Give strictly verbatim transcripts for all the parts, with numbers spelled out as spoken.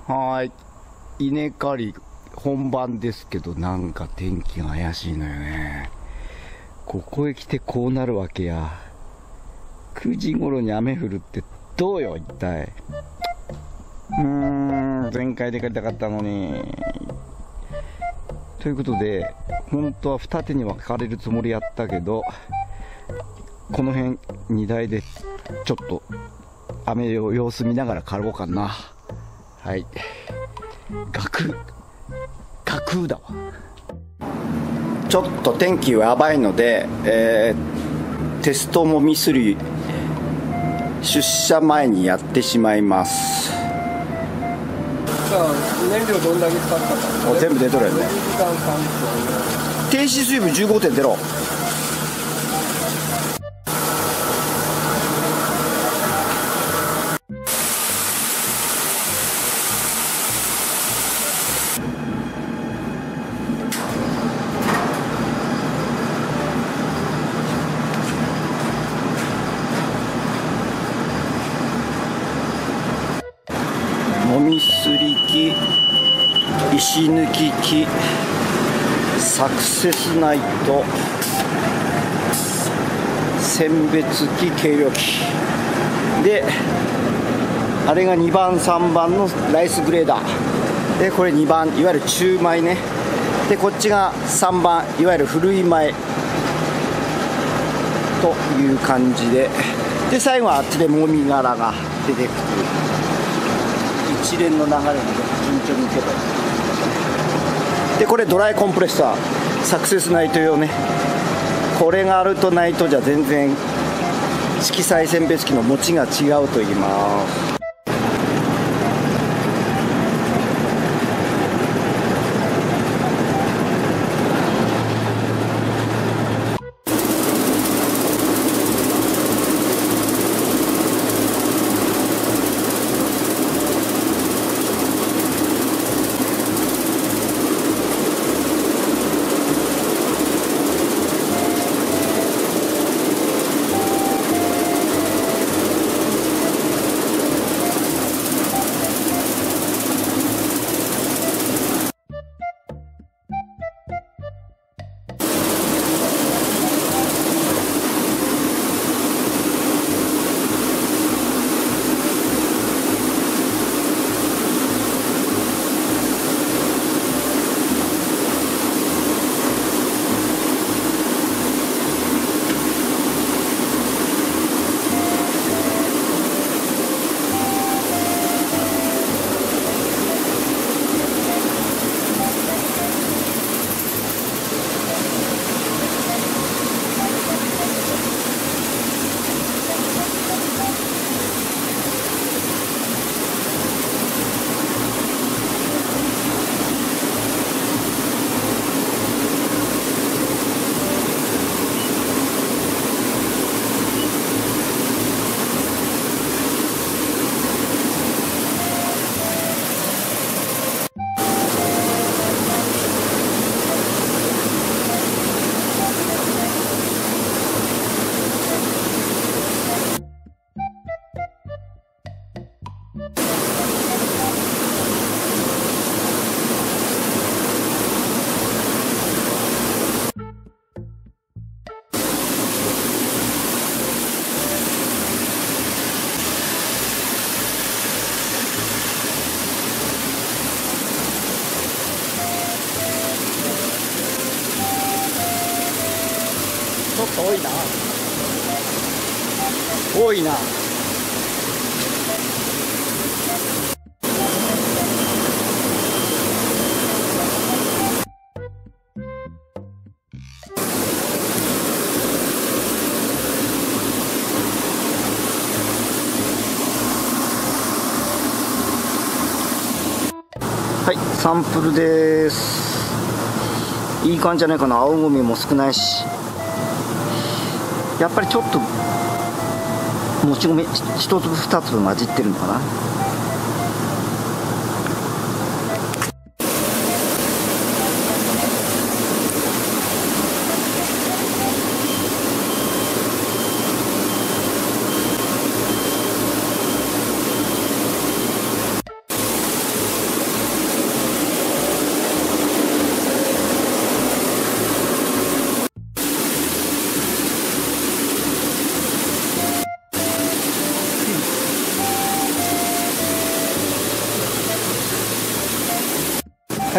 はーい、稲刈り本番ですけど、なんか天気が怪しいのよね。ここへ来てこうなるわけや。くじ頃に雨降るってどうよ一体。うーん、前回で刈りたかったのに。ということで、本当は二手に分かれるつもりやったけど、この辺にだいでちょっと雨を様子見ながら刈ろうかな。はい、ガクガクだわ。ちょっと天気はやばいので、えー、テストもみすり出社前にやってしまいます。 燃料どんだけ使ったか全部出とるよね。停止水分 じゅうごてんゼロ。もみすり機、石抜き機、サクセスナイト、選別機、計量機で、あれがにばんさんばんのライスグレーダーで、これにばんいわゆる中米ね。でこっちがさんばんいわゆる古い米という感じで、で最後はあっちでもみ殻が出てくる一連の流れが順調にいけば。でこれドライコンプレッサー、サクセスナイト用ね。これがあるとないとじゃ全然色彩選別機の持ちが違うと言います。ちょっと多いな多いな。はい、サンプルです。いい感じじゃないかな。青ゴミも少ないし、やっぱりちょっともち米一粒二粒混じってるのかな。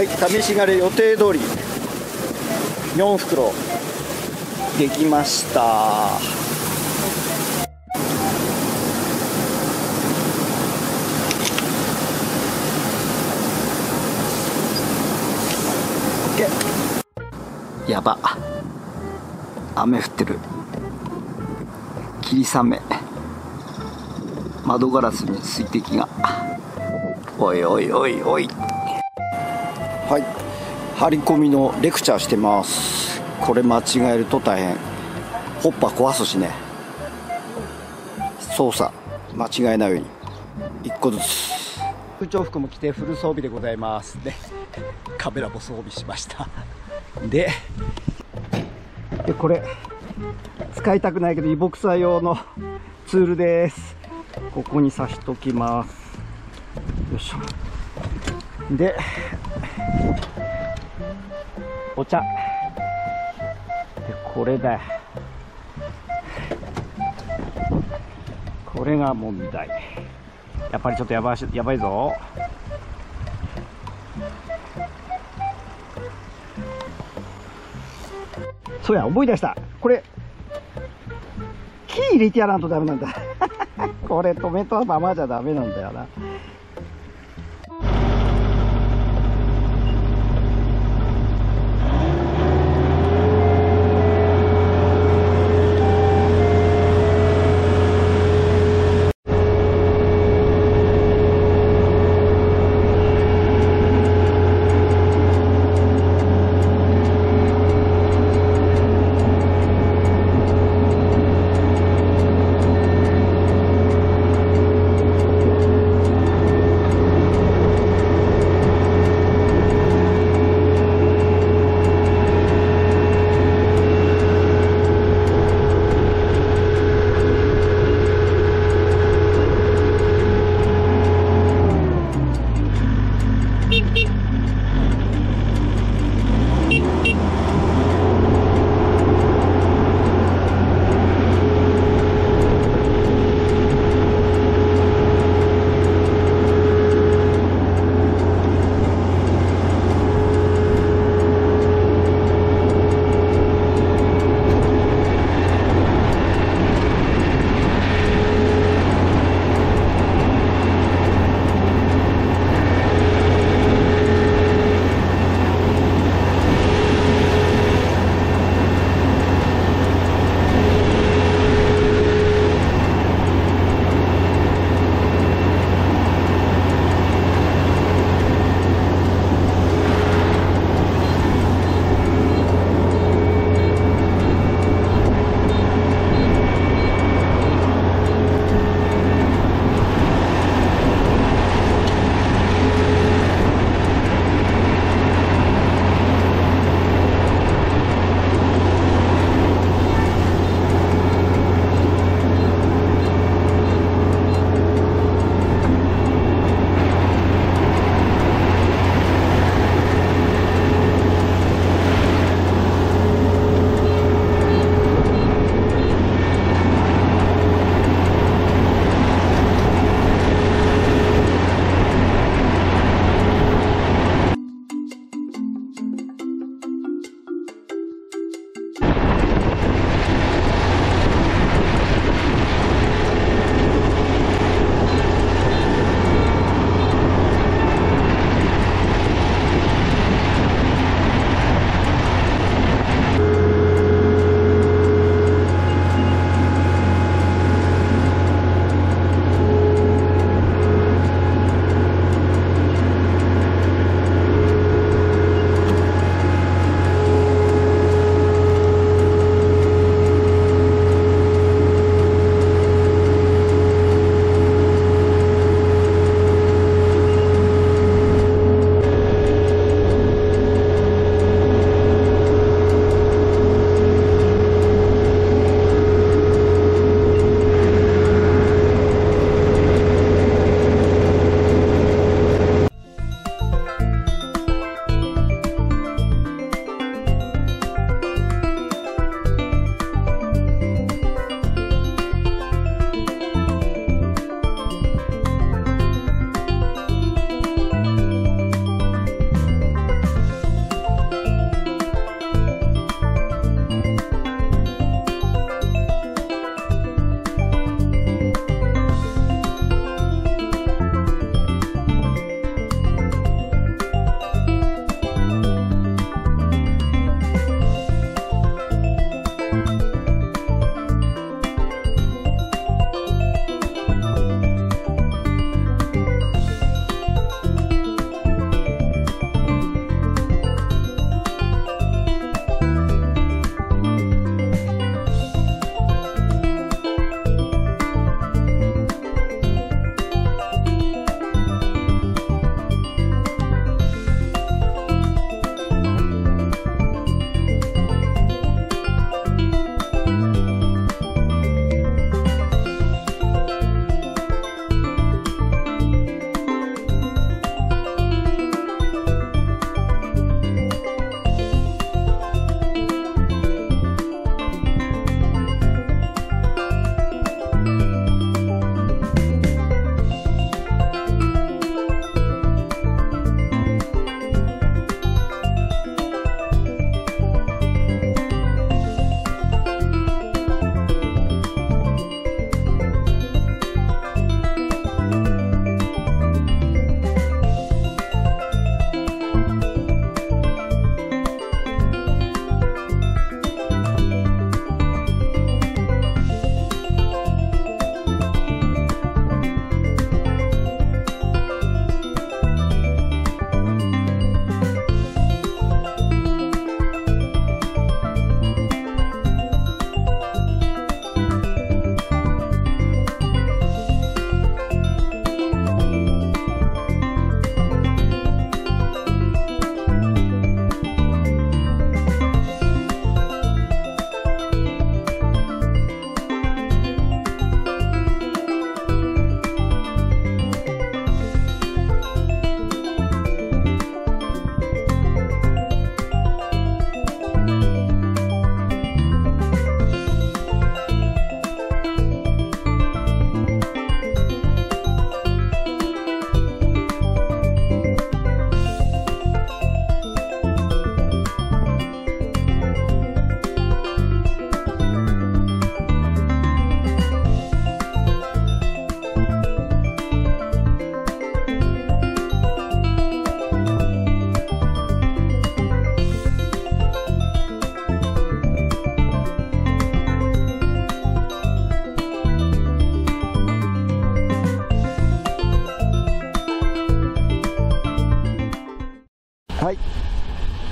はい、試し枯れ予定通りよん袋できました。やば、雨降ってる。霧雨、窓ガラスに水滴が。おいおいおいおい。はい、張り込みのレクチャーしてます。これ間違えると大変。ホッパー壊すしね。操作間違えないようにいっこずつ。空調服も着てフル装備でございますね。カメラも装備しました。ででこれ使いたくないけどイボクサ用のツールです。ここに差しときます。よいしょ。でお茶でこれだよ。これが問題。やっぱりちょっとやばいしやばいぞ。そうや、思い出した。これキー入れてやらんとダメなんだ。これ止めたままじゃダメなんだよな。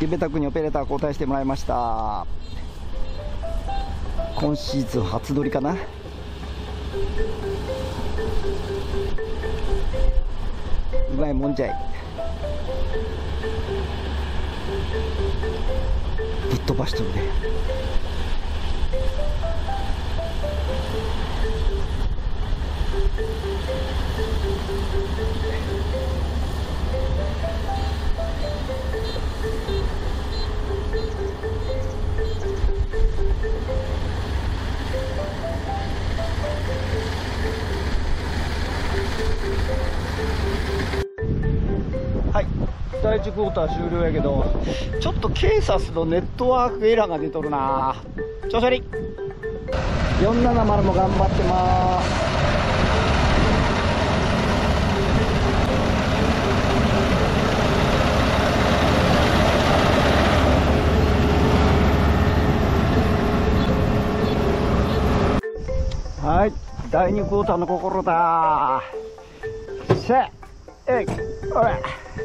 ベタ君にオペレーター交代してもらいました。今シーズン初撮りかな。うまいもんじゃい。ぶっ飛ばしとるね。はい、だいいちクォーター終了やけど、ちょっとケイサスのネットワークエラーが出とるな。調子悪い。よんななまるも頑張ってます。はい、だいにクォーターの心だ。せっえいおら。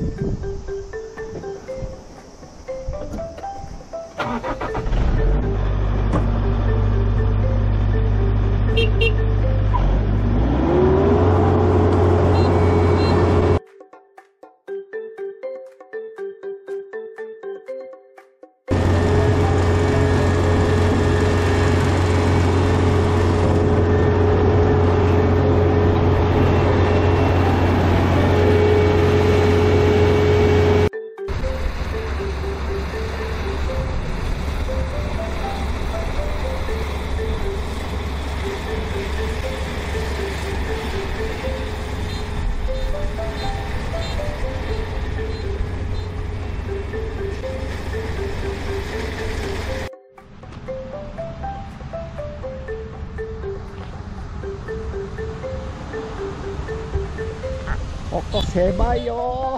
ここ狭いよ。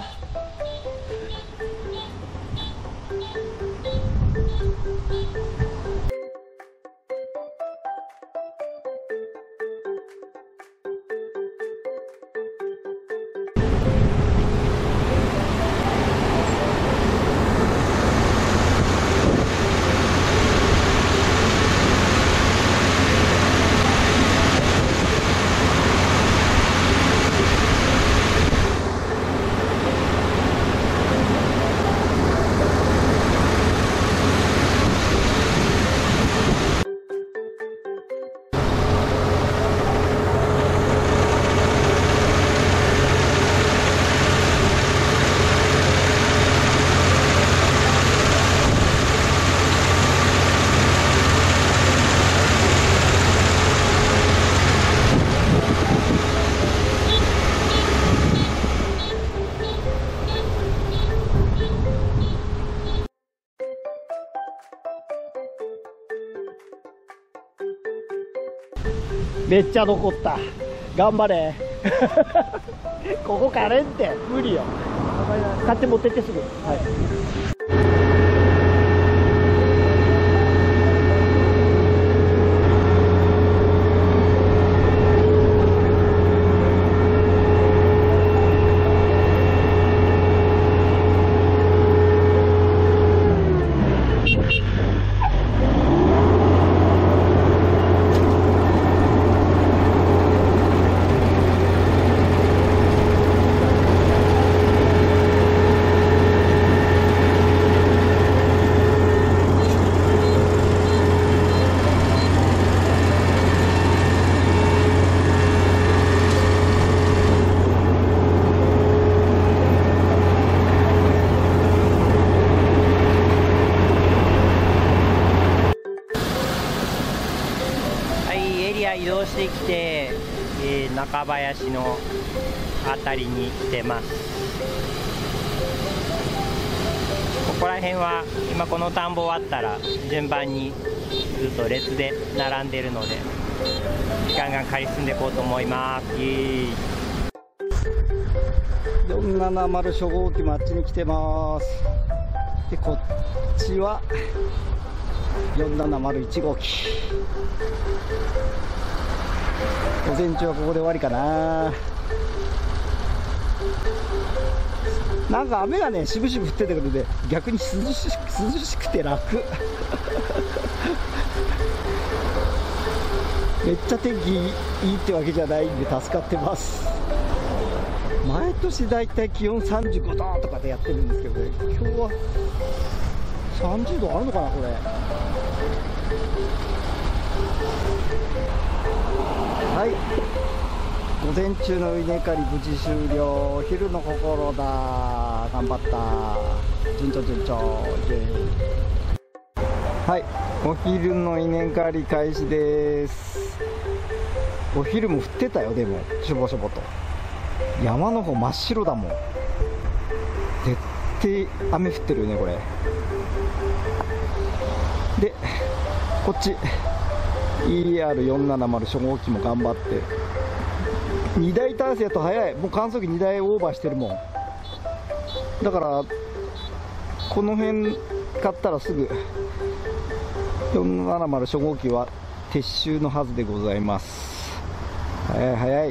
めっちゃ残った。頑張れ。ここかれんって無理よ。買って持ってってすぐ。はい。 移動してきて、えー、中林の辺りに来てます。ここら辺は今この田んぼ終わったら順番にずっと列で並んでるのでガンガン刈り進んでいこうと思います。イエーイ。 よんななまる初号機もあっちに来てます。でこっちはよんななまるいち号機。午前中はここで終わりかな。 なんか雨がねしぶしぶ降ってたけどね、逆に涼し涼しくて楽めっちゃ天気いいってわけじゃないんで助かってます。毎年だいたい気温さんじゅうごどとかでやってるんですけどね、今日はさんじゅうどあるのかなこれ。はい、午前中の稲刈り無事終了。お昼の心だ、頑張った、順調順調。はい、お昼の稲刈り開始です。お昼も降ってたよ、でもしょぼしょぼと。山の方真っ白だもん。絶対雨降ってるよねこれ。でこっち イーアールよんななまる 初号機も頑張ってにだい体制やと早い。もう観測機にだいオーバーしてるもん。だからこの辺買ったらすぐよんななまる初号機は撤収のはずでございます。早い早い。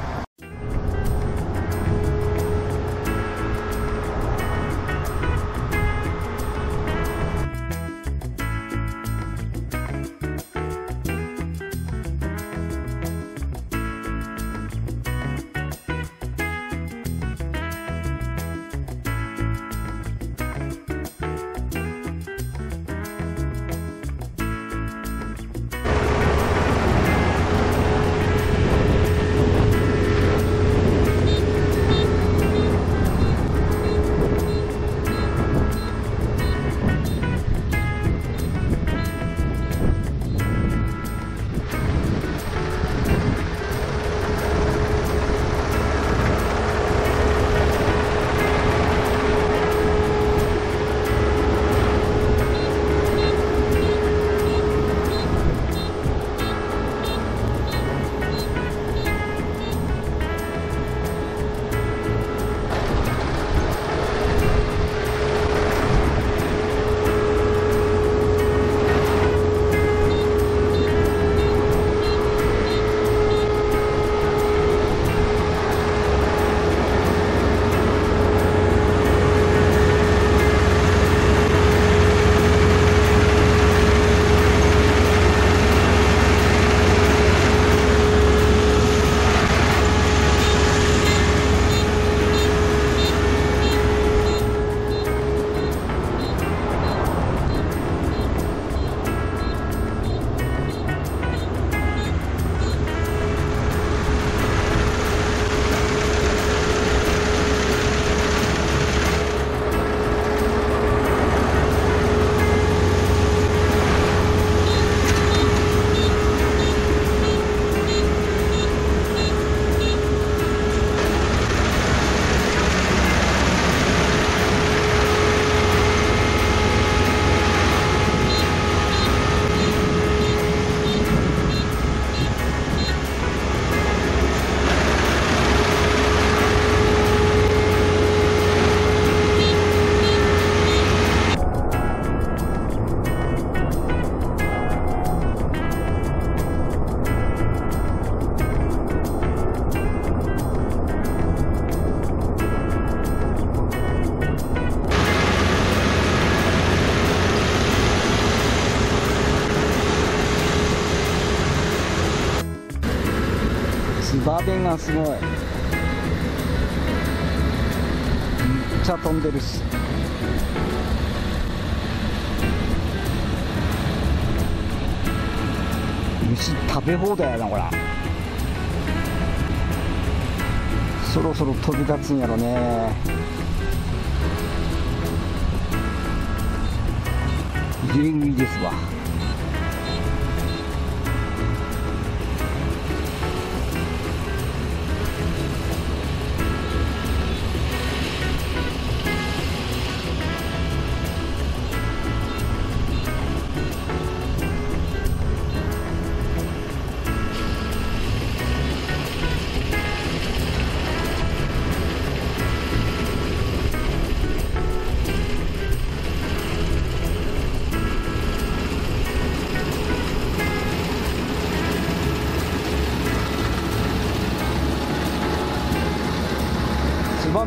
ツバメがすごい。めっちゃ飛んでるし。虫食べ放題やなこれ。そろそろ飛び立つんやろね。入れ食いですわ。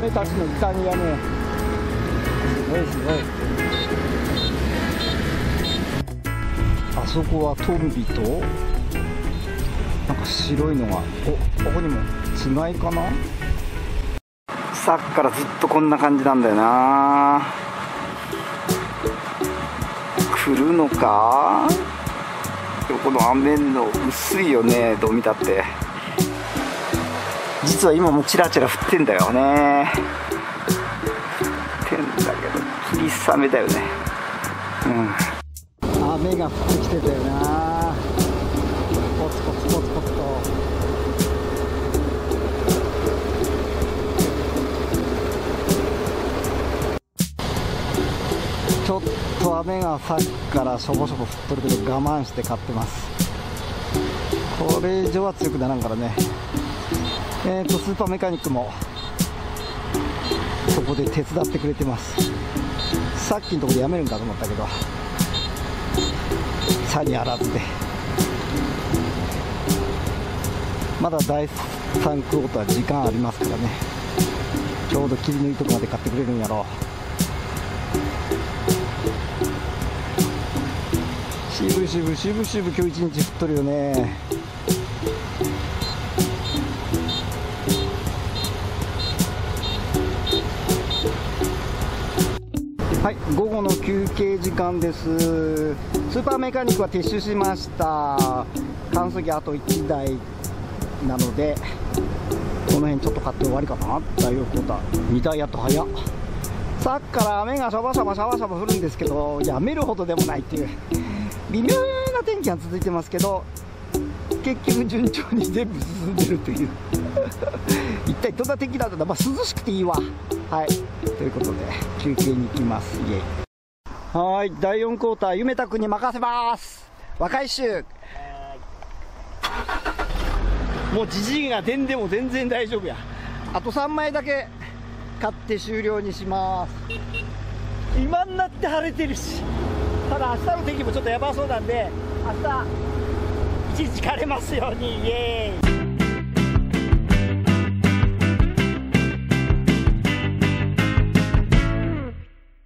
メたちの痛みがね、すごいすごい。あそこはトンビとなんか白いのが、お、ここにもつがいかな。さっきからずっとこんな感じなんだよな。来るのか。この雨の薄いよね、どう見たって。実は今もチラチラ降ってんだよね。降ってんだけど霧雨だよね。うん、雨が降ってきてたよな。ポツポツポツポツと。ちょっと雨がさっきからしょぼしょぼ降っとるけど我慢して買ってます。これ以上は強くならんからね。えーとスーパーメカニックもそこで手伝ってくれてます。さっきのところでやめるんかと思ったけどさにあらずで、まだだいさんクォーター時間ありますからね。ちょうど霧のいいとこまで買ってくれるんやろう。しぶしぶしぶしぶ今日一日降っとるよね。はい、午後の休憩時間です。スーパーメカニックは撤収しました。乾燥機あといちだいなのでこの辺ちょっと買って終わりかな。だいよんクォーターにだいやっと早っ。さっきから雨がシャバシャバシャバシャバ降るんですけど、やめるほどでもないっていう微妙な天気が続いてますけど、結局順調に全部進んでるという一体どんな天気なんだろう。まあ、涼しくていいわ。はい、ということで休憩に行きます。イエイ。はい、だいよんクォーター夢太くんに任せます。若い衆もうじじいが出んでも全然大丈夫や。あとさんまいだけ買って終了にします。今になって晴れてるし、ただ明日の天気もちょっとやばそうなんで、明日一日晴れますように。イエーイ。